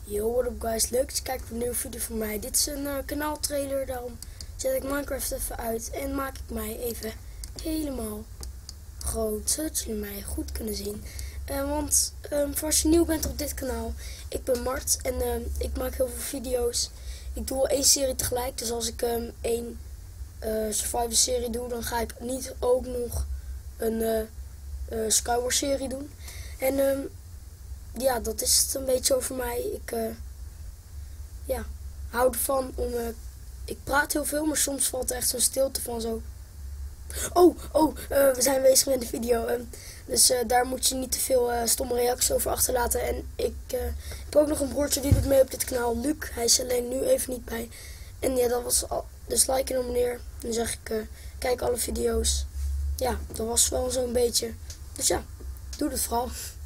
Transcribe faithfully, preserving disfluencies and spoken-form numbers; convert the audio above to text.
Yo, what up guys, leuk dat je kijkt naar een nieuwe video van mij. Dit is een uh, kanaaltrailer, daarom zet ik Minecraft even uit en maak ik mij even helemaal groot, zodat jullie mij goed kunnen zien. Uh, want um, voor als je nieuw bent op dit kanaal, ik ben Mart en uh, ik maak heel veel video's. Ik doe al één serie tegelijk, dus als ik um, één uh, Survivor serie doe, dan ga ik niet ook nog een uh, uh, Skywars serie doen. En um, ja, dat is het een beetje over mij. Ik uh, ja, hou ervan om... Uh, ik praat heel veel, maar soms valt er echt zo'n stilte van zo. Oh, oh, uh, we zijn bezig met de video. Um, dus uh, daar moet je niet te veel uh, stomme reacties over achterlaten. En ik uh, heb ook nog een broertje die doet mee op dit kanaal, Luc. Hij is alleen nu even niet bij. En ja, dat was al. Dus like en abonneer. Dan zeg ik, uh, kijk alle video's. Ja, dat was wel zo'n beetje. Dus ja, doe het vooral.